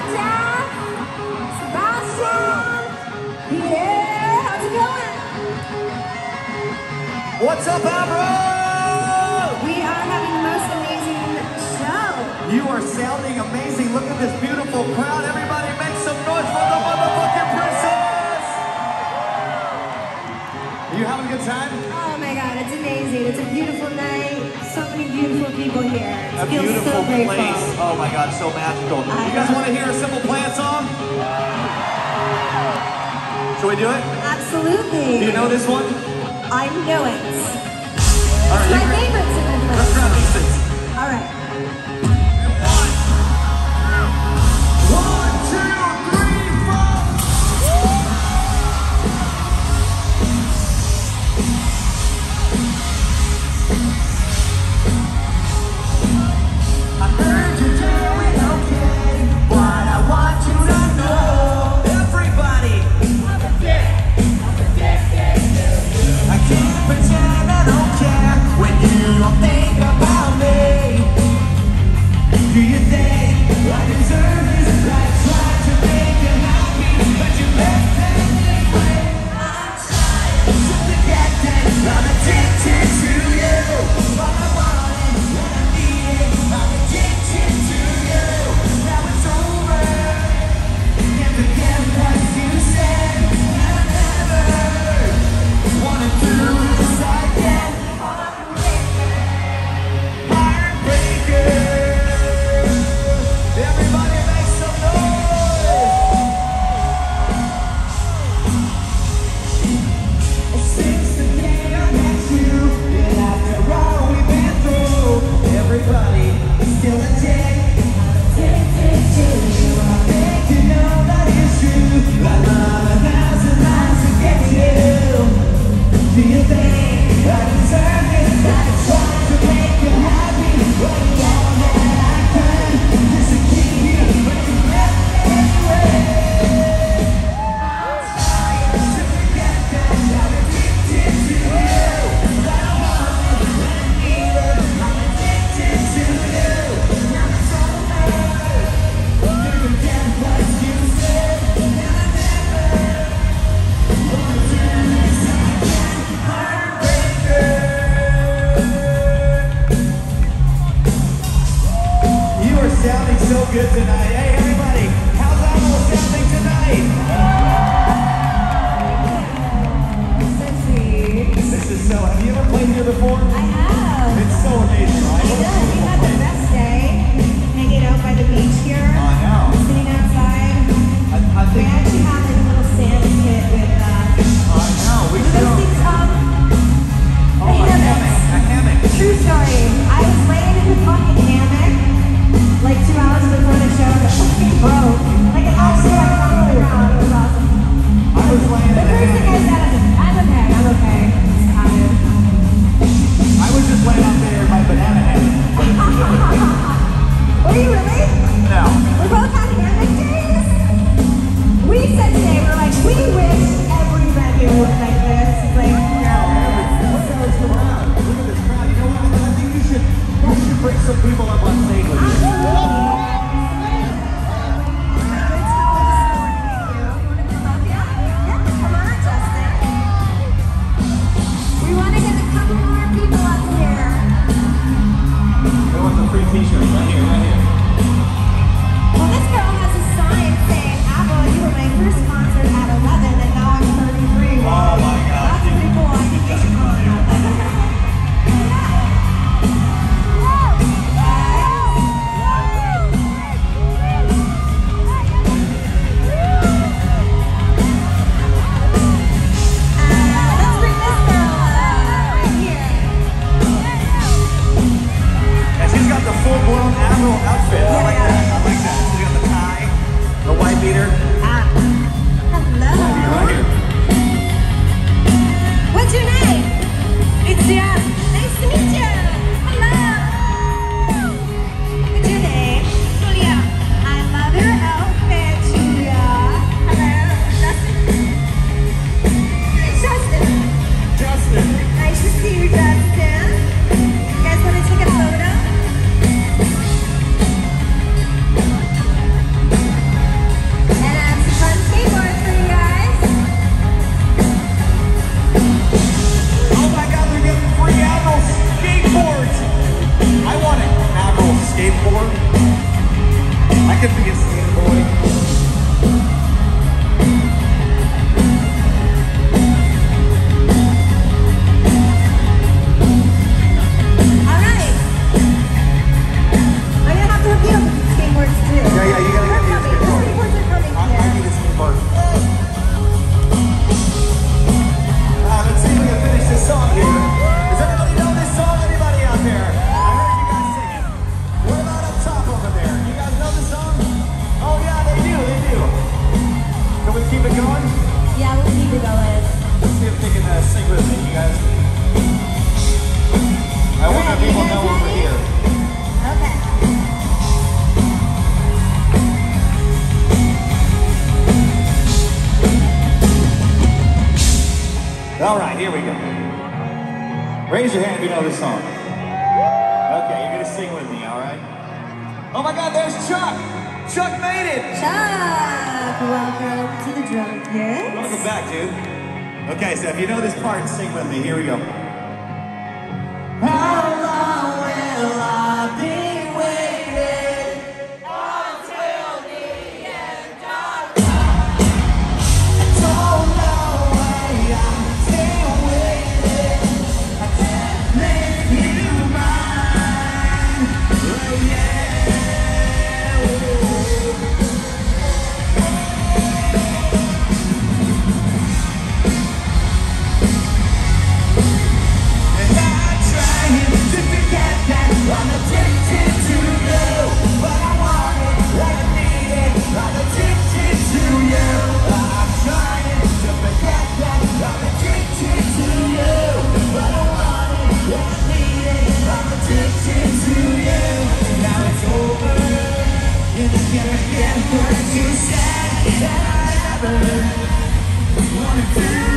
Wantagh, Sebastian. Yeah, how's it going? What's up, Avril? We are having the most amazing show. You are sounding amazing. Look at this beautiful crowd. Everybody make some noise for the motherfucking princess. Are you having a good time? Oh my God, it's amazing. It's a beautiful night. So many beautiful people here. It A feels beautiful so grateful. place. Oh my God, so magical. You guys want to hear a simple plan song? Should we do it? Absolutely. Do you know this one? I know it. All right, It's my favorite singing let's grab these things. All right. One, two, three, four. I heard you're doing okay, but I want you to know, everybody, I can't pretend I don't care when you don't think about me. Do you think I deserve this? I tried to make you happy, but you left anyway. I'm trying to forget that I'm addicted to you. All I wanted, what I needed, I'm addicted to you. Now it's over. Can't forget what you said. I never wanna do this again. Heartbreaker. Everybody make some noise! Since the day I met you, and after all we've been through, everybody is still addicted to you. I think you know that it's true. I love 1,000 lies to get you. Do you think I deserve it? I tried to make you happy, but all that I could just to keep you, but you left anyway. I'm trying to forget that I'm addicted to you. I want it, I need it, I'm addicted to you. Now it's over. Can't forget what you said, and I never wanna do this again. Heartbreaker. You are sounding so good tonight. Hey, everybody, how's Avril sounding tonight? So sweet. This is so. Have you ever played here before? I have. It's so amazing, right? I know. We had the best day hanging out by the beach here. I know. Sitting outside. I We think. actually have like a little sand pit with I know. We those still. things called Oh, a hammock. A hammock. True story. I was laying in the fucking hammock like 2 hours before the show and it fucking broke. Like it actually got on the ground. It was awesome. I was laying in The the first thing I hammock. said, I'm okay, I'm okay. It's tired. I was just laying out there in my banana hammock. Were you really? No. We're both on hammock days? We said today, we're like, we wish every venue was like this. It's like, no. Look at this crowd. Look at this crowd. You know what? I think you should bring some people up on stage with you. We want to get a couple more people up here. Who wants a free t-shirt? Right here, right here. Well, this girl has a sign saying, Avril, you were my first concert at 11 and now I'm 33. Oh my God. That's pretty cool. I think they should call me up. need to go in. Let's see if they can sing with me, you guys. I wonder if people know over here. Okay. All right, here we go. Raise your hand if you know this song. Okay, you're gonna sing with me, all right? Oh my God, there's Chuck! Chuck made it! Chuck, welcome to the drum kit. Welcome back, dude. Okay, so if you know this part, sing with me. Here we go. How long will I be waiting until the end of time? I don't know why I'm still waiting. I can't make you mine. Oh yeah. I'm addicted to you, but I want it, I need it. I'm addicted to you. I'm trying to forget that. I'm addicted to you, but I want it, I need it. I'm addicted to you. Now it's over, and I can't get what you said that I ever wanted to.